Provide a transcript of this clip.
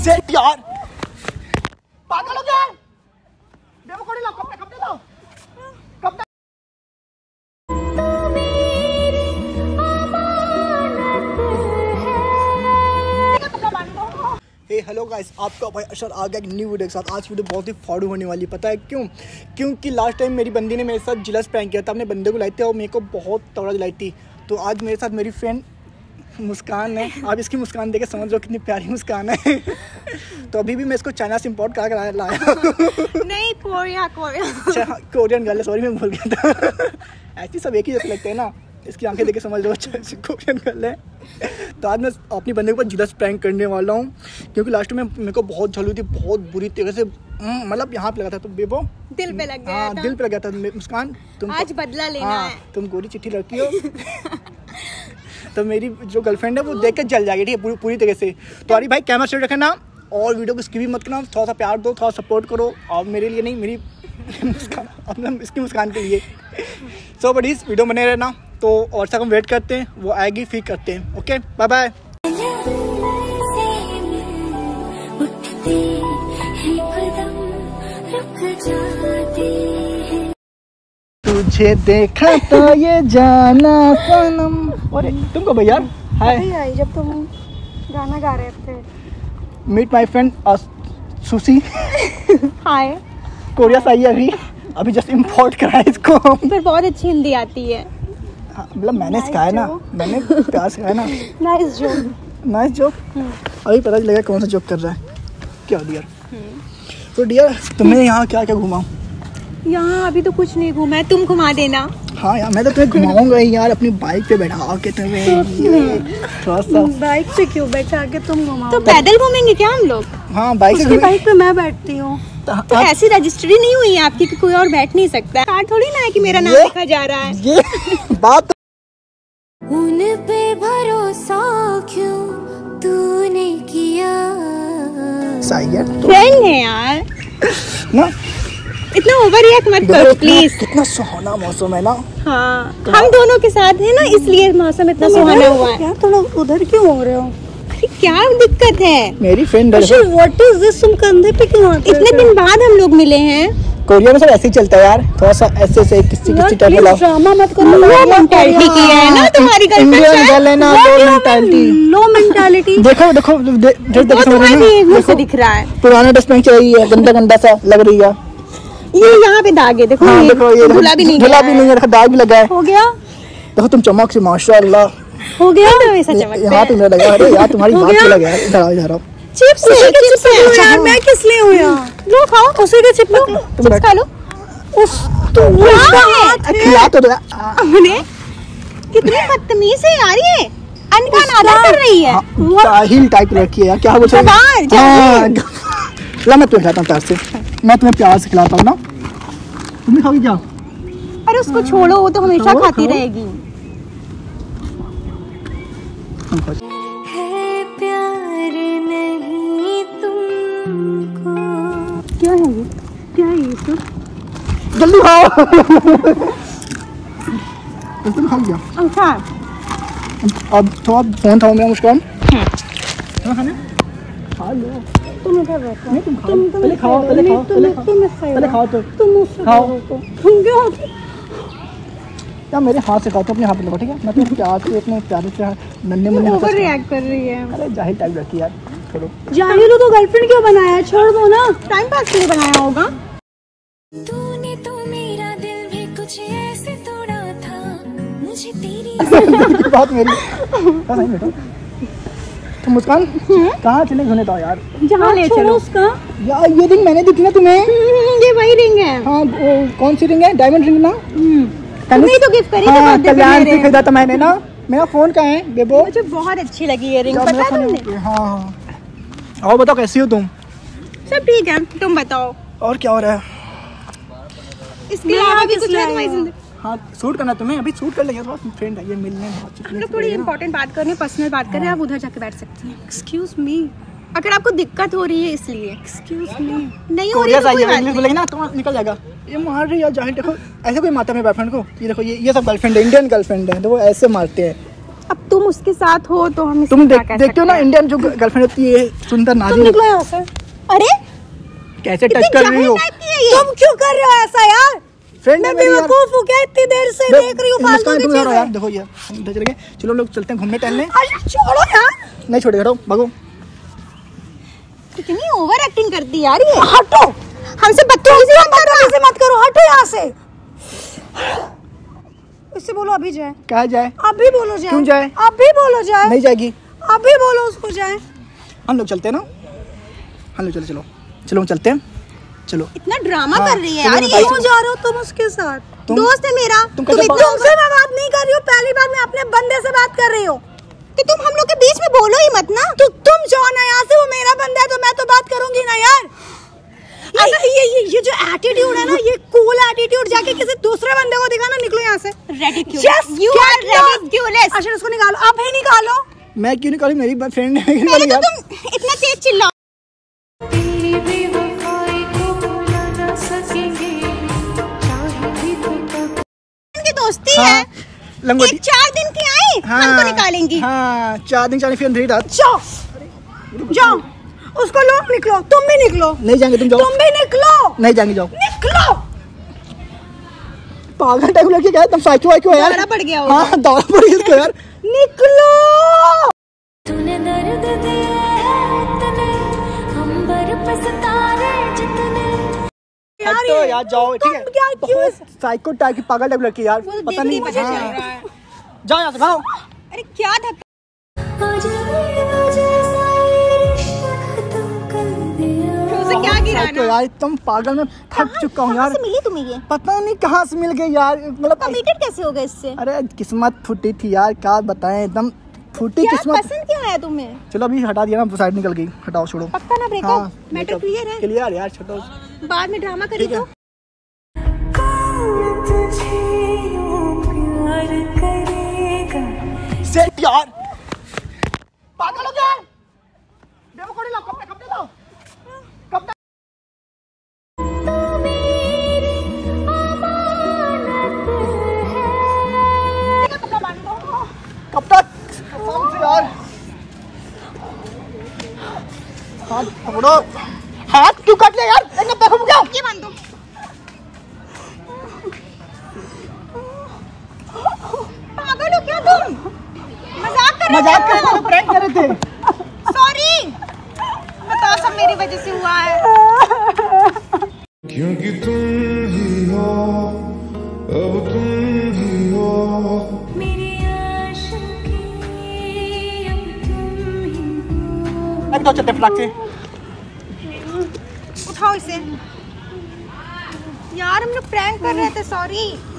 Set यार पागल हो गया देखो कोड़ी लो कपड़े लो कपड़े हेलो गाइस, आपका भाई अशर आ गया एक न्यू वीडियो के साथ। आज वीडियो बहुत ही फाड़ू होने वाली, पता है क्यों? क्योंकि लास्ट टाइम मेरी बंदी ने मेरे साथ जिलस प्रैंक किया था। अपने बंदे को लाई थी और मेरे को बहुत तगड़ा दिलाई थी। तो आज मेरे साथ मेरी फ्रेंड मुस्कान है। आप इसकी मुस्कान देख के समझ लो कितनी प्यारी मुस्कान है। तो अभी भी मैं इसको चाइना से इम्पोर्ट करा कर लाया नहीं, कोरिया। अच्छा कोरियन गर्ल है, सॉरी मैं भूल गया था। ऐसी सब एक ही जैसे लगते हैं ना, इसकी आंखें देख के समझ लो कोरियन गर्ल है। तो आज मैं अपनी बंदे के ऊपर जिलस प्रैंक करने वाला हूँ, क्योंकि लास्ट में मेरे को बहुत झलू थी, बहुत बुरी तरीके से, मतलब यहाँ पे लगा था। तो बेबो दिल पे लग गया था। दिल पे लग गया था। मुस्कान तुम आज बदला लेना है। तुम गोरी चिट्ठी लड़की हो। तो मेरी जो गर्लफ्रेंड है वो देख के जल जाएगी, ठीक है, पूरी तरीके से। तो अरे भाई कैमरा स्ट्रेट रखना और वीडियो को स्किप भी मत करना। थोड़ा सा प्यार दो, थोड़ा सपोर्ट करो, और मेरे लिए नहीं, मेरी मुस्कान अपना इसकी मुस्कान के लिए। सो बट इस वीडियो बने रहना। तो और तक हम वेट करते हैं, वो आएगी फिर करते हैं। Okay bye bye. तुझे देखा तो ये जाना सनम। अरे तुमको भैया हाय, जब तुम गाना गा रहे थे। Meet my friend Sushi. Hi. Korea से आई है अभी जस्ट इम्पोर्ट करा है इसको। पर बहुत अच्छी हिंदी आती है। मतलब मैंने सिखाया ना, मैंने प्यार सिखाया ना। Nice joke. अभी पता चलेगा कौन सा जोक कर रहा है। क्या डियर? तो डियर तुमने यहाँ क्या क्या घुमा? यहाँ अभी तो कुछ नहीं घूमा है, तुम घुमा देना। हाँ यार मैं तो तुम्हें घुमाऊंगा ही यार, अपनी बाइक पे बैठा के तुम्हें। थोड़ा सा बाइक पे क्यों बैठा के तुम घुमाओ? तो पैदल घूमेंगे क्या हम लोग? हाँ बाइक पे मैं बैठती हूँ। तो ऐसी रजिस्ट्री नहीं हुई है आपकी कि कोई और बैठ नहीं सकता है। थोड़ी ना है कि मेरा नाम लिखा जा रहा है। ये बात उन पे भरोसा क्यों तूने किया? सही है, फ्रेंड है यार ना, इतना ओवर रिएक्ट मत करो प्लीज। कितना सुहाना मौसम है ना। हाँ हम दोनों के साथ है ना, इसलिए मौसम इतना सुहाना हुआ है। यार थोड़ा उधर क्यों हो रहे हो? अरे क्या दिक्कत है? मेरी फ्रेंड व्हाट इज दिस? तुम कंधे पे क्यों आते हो? इतने दिन बाद हम लोग मिले हैं। कोरिया में सब ऐसे ही चलता है यार, थोड़ा सा ऐसे किसी टाइप का ड्रामा मत करो। लो मेंटालिटी की है ना तुम्हारी इंडियन गर्ल है ना, लो मेंटालिटी। देखो तुम्हारी मुंह से दिख रहा है। पुराना ड्रेस पहन चल रही है, गंदा सा लग रही है। ये यहाँ पे दाग है, देखो। देखो ये धुला भी नहीं है, दाग भी लगा है। हो गया। देखो तुम चमक से माशाल्लाह हो गया। तो ऐसा चमकता है। यहाँ पे मेरा लगा। अरे यार तुम्हारी बात क्यों लगा? इधर आओ। चिप्स है यार, मैं किस लिए हूँ यहाँ? लो खाओ, उसी के चिप्स खा लो। खिला तो दो। हमने कितनी बदतमीज है यार, ये अनखान आदर कर रही है। जाहिल टाइप लड़की है यार, क्या बोलते हैं? ला मैं तुम्हें खिलाता हूँ प्यार से, मैं तुम्हें प्यार से खिलाता हूँ ना। तुम खाओगी क्या? अरे उसको छोड़ो, वो तो हमेशा खाती रहेगी। है प्यार नहीं तुमको। क्या है ये? क्या है ये सब? जल्दी खाओ। तुम खा लिया? अच्छा अब थोड़ा फोन था मेरा। मुस्कान खाना खा लो। तुम इधर बैठो। नहीं तुम खाओ, पहले खाओ। तो तुम मुझसे खाओ। तुम क्या होते? क्या मेरे हाथ से खाओ, तो अपने हाथ पे लगाओ, ठीक है? मैं तुम्हें प्यार से, अपने प्यारे से नन्हे मुन्ने ओवर रिएक्ट कर रही है। अरे जाहिल टाइप रखी यार, छोड़ो। जाहिल हो तो गर्लफ्रेंड क्यों बनाया? छोड़ दो ना। टाइम पास के लिए बनाया होगा। तूने तो मेरा दिल भी कुछ ऐसे तोड़ा था, मुझे तेरी बात मेरी नहीं बेटा। तो मुस्कान कहाँ चले घूमने? तो यार जहाँ ले चलो उसका। यार ये रिंग मैंने दी थी ना तुम्हें। ये वही रिंग है। हाँ कौन सी रिंग है? डायमंड रिंग ना। नहीं तो गिफ्ट करी हाँ, थी कल्याण से खरीदा था मैंने ना। मेरा फोन कहाँ है बेबो? मुझे बहुत अच्छी लगी ये रिंग, पता है तुमने? हाँ और बताओ कैसी हो तुम? सब ठीक है, तुम बताओ और क्या हो रहा है? इसके अलावा भी कुछ है तुम्हारी जिंदगी? हाँ शूट करना तुम्हें, अभी शूट कर लेंगे। थोड़ा फ्रेंड है ये, मिलने बातचीत। हम लोग थोड़ी इंपॉर्टेंट बात करनी है, पर्सनल बात करनी है। आप उधर जाके बैठ सकती हैं। Excuse me. अगर आपको दिक्कत हो रही है इसलिए। Excuse me. नहीं हो रही है तो कोई बात नहीं। बोलेंगे ना तो निकल जाएगा। ये मार रही है जाहिल। देखो ऐसे कोई मारता है मेरे बॉयफ्रेंड को? ये देखो ये सब गर्लफ्रेंड है, इंडियन गर्लफ्रेंड है, तो वो ऐसे मारते हैं। अब तुम उसके साथ हो तो हम तुम देखते हो ना इंडियन जो गर्लफ्रेंड होती है सुंदर नाज़ी। निकलो यहाँ से। अरे कैसे टच कर रही हो तुम? क्यों कर रहे हो ऐसा यार? फ्रेंड मैं बेवकूफ हूँ क्या? इतनी देर से देख रही हूँ फालतू की चीजें। यार देखो ये हम इधर चले गए, चलो लोग चलते हैं घूमने टहलने। छोड़ो यार। नहीं छोड़े, हटो भागो। कितनी ओवर एक्टिंग करती यार ये। हटो, हमसे बदतमीजी मत करो, हटो यहाँ से। उससे बोलो अभी जाए। कहाँ जाए? अभी बोलो जाए। क्यों जाए? अभी बोलो जाए। नहीं जाएगी। अभी बोलो उसको जाए। हम लोग चलते हैं ना, हम लोग चलो चलो हम चलते हैं, चलो। इतना ड्रामा कर रही है चलो यार मैं ये। बाइक क्यों जा रहे हो तुम उसके साथ? दोस्त है मेरा। तुमसे मैं बात नहीं कर रही हूँ, पहली बार मैं अपने बंदे से बात कर रही हूँ। तो तुम हम लोग के बीच में बोलो ही मत ना। तो तुम जाओ ना यहाँ से, वो मेरा बंदा है तो मैं तो बात करूंगी ना यार। ये जो एटीट्यूड है ना, ये कूल एटीट्यूड जाके किसी दूसरे बंदे को दिखाना। निकलो यहाँ से। अच्छा उसको निकालो, अब ही निकालो। मैं क्यों निकालूं? मेरी फ्रेंड है। तो तुम इतना तेज चिल्लाओ। दोस्ती है लंगोटी 4 दिन की आई। हमको निकालेंगी। हाँ 4 दिन फिर अंधेरी रात। जाओ जाओ उसको लो, निकलो। तुम भी निकलो। नहीं जाएंगे, तुम जाओ। तुम भी निकलो। नहीं जाएंगे, जाओ। निकलो। पागल टाइप लड़की क्या है तुम? साइको वाइको है यार। दौरा पड़ गया होगा। हाँ दौरा पड़ गया इसको यार। निकलो। तूने दर्द दिया है इतने, हम बर्फ सितारे जितने। यार जाओ, ठीक है। बहुत साइको टाइप की पागल टाइप लड़की यार, पता नहीं। जाओ यहाँ से, भागो। अरे क्या धक्का। क्या गिरा ना यार एकदम पागल में थक चुका हूँ यार। कहाँ से मिली तुम्हें ये? पता नहीं कहाँ से मिल गई यार, मतलब कमिटेड कैसे हो गए इससे? अरे किस्मत फूटी थी यार, क्या बताएं, एकदम फूटी किस्मत। पसंद क्या आया तुम्हें? चलो अभी हटा दिया ना, साइड निकल गई, हटाओ छोड़ो। पक्का ना ब्रेकअप? हाँ, मैटर क्लियर है? क्लियर यार, छोड़ो। बाद में ड्रामा करी तो। सेट यार, पागल हो गया। बेवकूफ लो, कपड़े लो, कपड़े। कब तक यार? हाथ पकड़ो। हाथ क्यों काट लिया यार? देखो क्या? ये बांध दो। पागल हो क्या तुम? मजाक कर रहे थे? प्रैंक कर रहे थे। सॉरी, बताओ सब मेरी वजह से हुआ है। क्योंकि तुम ही हो, अब तुम ही हो मेरी आशिकी, अब तुम ही हो। अभी तो चलते फ्लैग से। उठाओ इसे। यार हम लोग प्रैंक कर रहे थे, सॉरी।